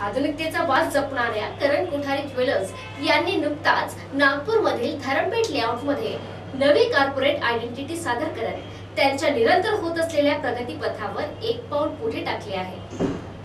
आधुनिकतेचा वास जपणाऱ्या करण कोठारी ज्वेलर्स यांनी नुकताच नागपूरमधील धरमपेठ लेआउटमध्ये नवी कॉर्पोरेट आयडेंटिटी सादर करत त्यांच्या निरंतर होत असलेल्या प्रगतीपथावर एक पाऊल पुढे टाकले आहे।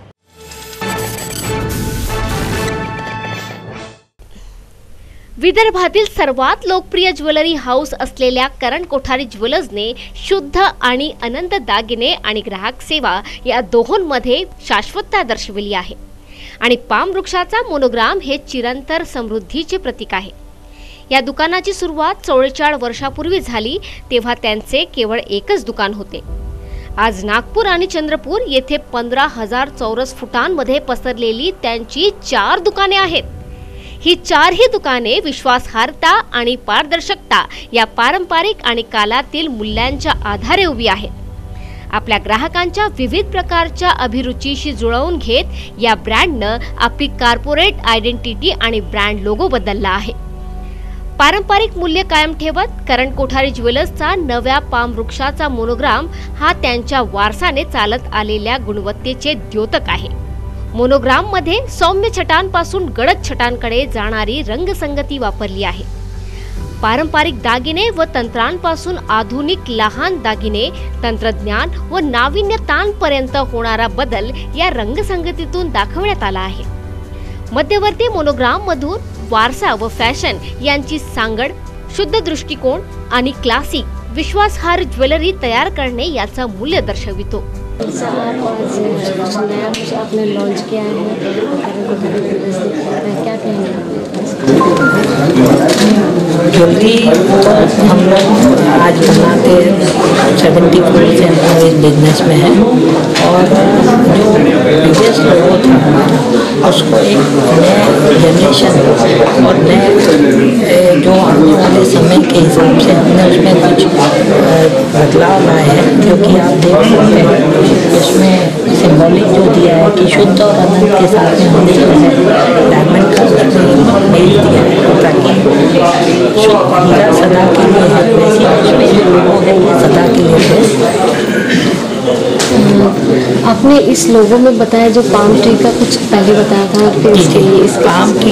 विदर्भातील सर्वात लोकप्रिय ज्वेलरी हाऊस असलेल्या करण कोठारी ज्वेलर्सने शुद्ध आणि अनंत दागिने आणि ग्राहक सेवा या दोहोंमध्ये शाश्वतता दर्शविली आहे आणि पाम वृक्षाचा मोनोग्राम हे चिरंतर समृद्धीचे प्रतीक आहे। या दुकानाची सुरुवात 44 वर्षापूर्वी झाली तेव्हा त्यांचे केवळ एकच दुकान होते। आज नागपूर आणि चंद्रपूर येथे 15,000 चौरस फुटांमध्ये पसरलेली त्यांची 4 दुकाने आहेत। ही 4ही दुकाने विश्वासार्हता आणि पारदर्शकता या पारंपरिक आणि कालातील मूल्यांच्या आधारे उभी आहेत। आपल्या ग्राहकांच्या विविध प्रकारच्या अभिरुचीशी जुळवून घेत या ब्रँडनं आपली कॉर्पोरेट आयडेंटिटी आणि ब्रँड लोगो बदलला आहे। पारंपरिक मूल्य कायम ठेवत करण कोठारी ज्वेलर्सचा नव्या पाम वृक्षाचा मोनोग्राम हा त्यांच्या वारसाने चालत आलेल्या गुणवत्तेचे द्योतक आहे। मोनोग्राम मध्ये सौम्य छटांपासून गडद छटांकडे जाणारी रंगसंगती वापरली आहे। पारंपरिक दागिने व तंत्रांपासून आधुनिक लहान दागिने, तंत्रज्ञान व नाविन्यतांपर्यंत होणारा बदल या रंगसंगतीतून दाखवण्यात आला आहे। मध्यवर्ती मोनोग्राम मधून वारसा व फॅशन यांची सांगड, शुद्ध दृष्टिकोन आणि क्लासिक विश्वासार्ह ज्वेलरी तयार करणे याचा मूल्य दर्शवितो। नया कुछ आपने लॉन्च किया है, क्या कहेंगे? ज्वेलरी हम लोग आज बनाते 74 से हम लोग इस बिजनेस में हैं और जो प्रीवियस लोगो था हमारा उसको एक नए जनरेशन और नए जो आने वाले समय के हिसाब से हमने उसमें कुछ बदलाव लाए हैं। क्योंकि आप देख सकते हैं इसमें सिंबॉलिक जो दिया है कि शुद्ध और अनंत के साथ में हमने जो है डायमंड का उसमें मेल दिया है ताकि हीरा सदा के लिए है, वैसी उसमें वो है वो सदा के लिए है। आपने इस लोगों में बताया जो पाम ट्री का कुछ पहले बताया था और फिर इसके लिए इस पाम की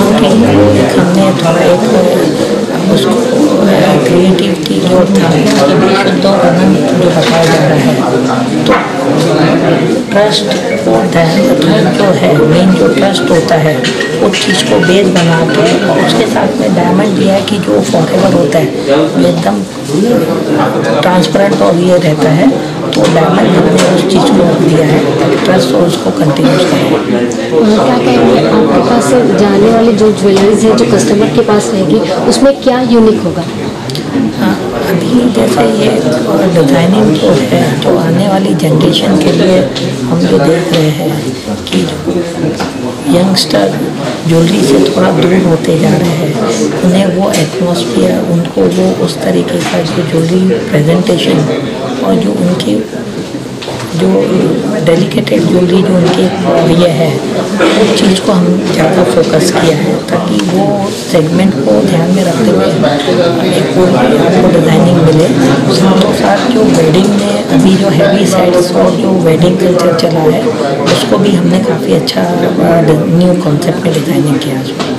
हमने थोड़ा एक उसको क्रिएटिविटी जो था कि भी शुद्ध और अनंत जो बताया जा रहा है तो ट्रस्ट होता है, जो है मेन जो ट्रस्ट होता है उस चीज़ को बेस बना के उसके साथ में डायमंड दिया है कि जो फॉरएवर होता है वो एकदम ट्रांसपेरेंट और ये रहता है। तो डायमंड हमने उस चीज़ को दिया है ट्रस्ट और उसको कंटिन्यूस करें। क्या कहेंगे आपके पास जाने वाली जो ज्वेलरीज है जो कस्टमर के पास रहेगी उसमें क्या यूनिक होगा? हाँ, अभी जैसे ये डिज़ाइनिंग जो है जो आने वाली जनरेशन के लिए हम जो देख रहे हैं कि यंगस्टर ज्वेलरी से थोड़ा दूर होते जा रहे हैं, उन्हें वो एटमॉस्फेयर, उनको वो उस तरीके का जो ज्वेलरी प्रेजेंटेशन और जो उनकी जो डेलिकेटेड ज्वेलरी जो उनकी ये है उस चीज़ को हम ज़्यादा फोकस किया है ताकि वो सेगमेंट को ध्यान में रखते हुए एक पूरी आपको डिज़ाइनिंग मिले। साथों साथ जो वेडिंग में अभी जो हैवी सेट्स और जो वेडिंग कल्चर चला है उसको भी हमने काफ़ी अच्छा न्यू कॉन्सेप्ट में डिज़ाइनिंग किया उसमें।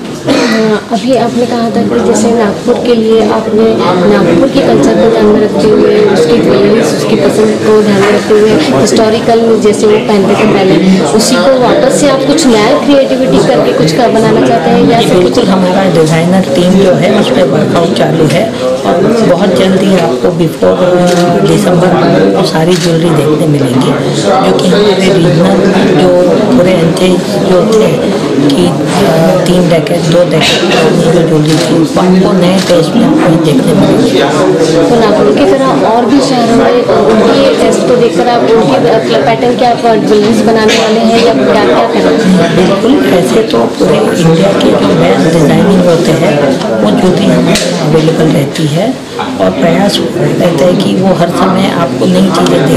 अभी आपने कहा था कि जैसे नागपुर के लिए आपने नागपुर के कल्चर को ध्यान में रखते हुए उसकी ज्वेलरीज उसकी पसंद को ध्यान में रखते हुए हिस्टोरिकल जैसे वो पहनते थे पहले उसी को वापस से आप कुछ नया क्रिएटिविटी करके कुछ कर बनाना चाहते हैं या फिर बिल्कुल हमारा डिज़ाइनर टीम जो है उस पर वर्कआउट चालू है और बहुत जल्दी आपको बिफोर दिसंबर को सारी ज्वेलरी देखने मिलेंगी जो कि हमारे रीजनल जो पूरे एंथेज जो थे कि 3 डेकेड 2 डेकेड जो ज्वेलरी थी वो नए टेस्ट में आपको देखने मिलेगी। तो नागपुर की तरह और भी शहरों में उनके टेस्ट को देखकर आप उनके पैटर्न के आप ज्वेलरीज बनाने वाले हैं या क्या क्या करेंगे? बिल्कुल, ऐसे तो पूरे इंडिया के जो बेस्ट डिज़ाइनिंग होते हैं वो ज्वेलरी हमारे अवेलेबल रहती है और प्रयास रहता है कि वो हर समय आपको नई चीज़ें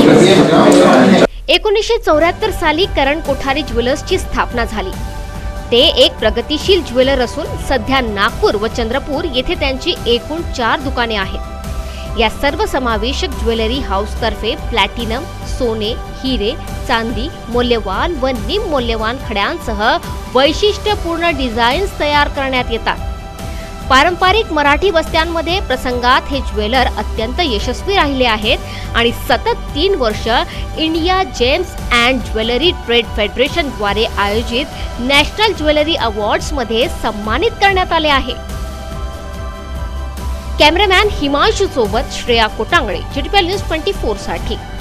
दें। 1974 साली करण कोठारी ज्वेलर्सची स्थापना झाली। ते एक प्रगतिशील ज्वेलर असून सध्या नागपूर व चंद्रपूर येथे त्यांची एकूण 4 दुकाने आहेत। या सर्वसमावेशक ज्वेलरी हाऊसतर्फे प्लॅटिनम, सोने, हिरे, चांदी, मौल्यवान व निममौल्यवान खड्यांसह वैशिष्ट्यपूर्ण डिझाईन्स तयार करण्यात येतात। पारंपरिक मराठी वस्त्यांमध्ये प्रसंगात हे ज्वेलर अत्यंत यशस्वी राहिले आहेत आणि सतत 3 वर्ष India gems and jewellery trade federation द्वारे आयोजित नॅशनल ज्वेलरी अवॉर्ड्स मध्ये सन्मानित करण्यात आले आहे। कॅमेरामॅन हिमांशू सोबत श्रेया कोटांगळे, GTPL News 24 साठी।